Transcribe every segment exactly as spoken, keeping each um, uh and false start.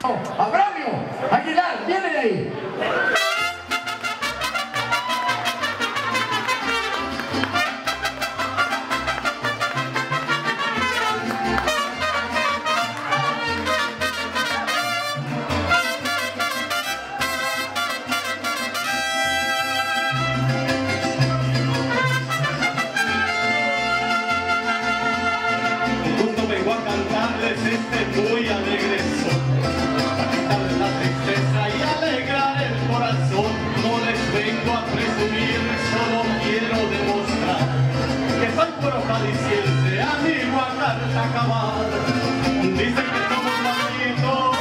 Abramio Aguilar, viene de ahí. Este muy alegre son, para quitarles la tristeza y alegrar el corazón. No les vengo a presumir, solo quiero demostrar que soy puro jalisciense, amigo a carta cabal. Dicen que somos malditos,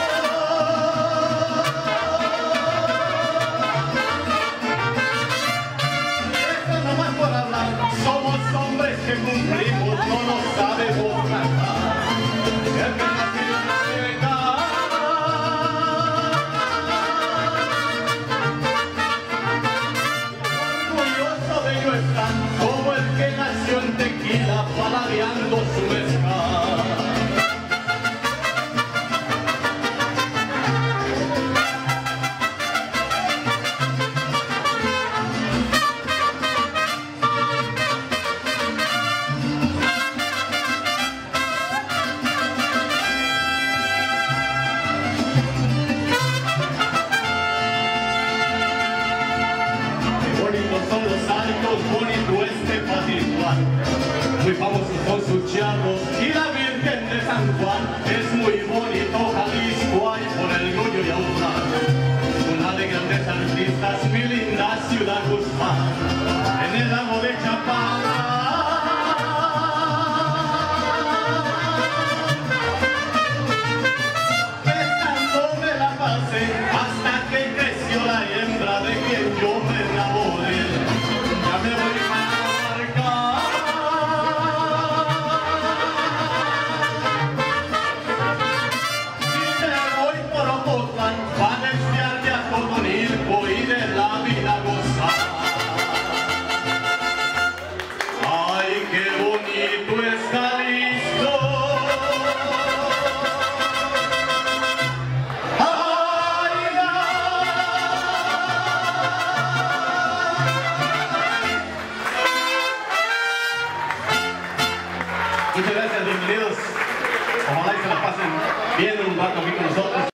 eso nomás por hablar. Somos hombres que cumplimos, no lo sabemos tratar. Como el que nació en Tequila, paladeando su mezcal. Son los altos, bonito este patiguar. Muy famosos son sus charros y la Virgen de San Juan. Es muy bonito Jalisco, ay, por el orgullo y aunar. Una de grandes artistas, mi linda ciudad Guzmán. En el lago de Chapala, pescando me la pasé hasta que creció la hembra de quien yo me enamoré. Me voy para marcar. Y me voy por Ocotlán para desviar de Atotonilco y de la vida gozar. Ay, qué bonito es Jalisco. Muchas gracias, bienvenidos. Ojalá y se la pasen bien un rato aquí con nosotros.